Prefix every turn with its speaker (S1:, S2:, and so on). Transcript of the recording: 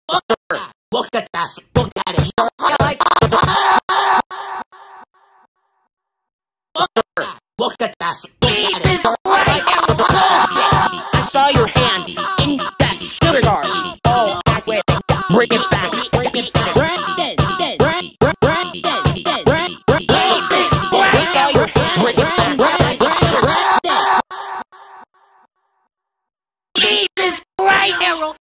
S1: Look at that. Look at it. Look at that.
S2: Jesus Christ!
S1: I saw your hand in that sugar jar. Oh, that's where bring it back. Bring it back. I saw your hand. Bring it back.
S2: Jesus Christ!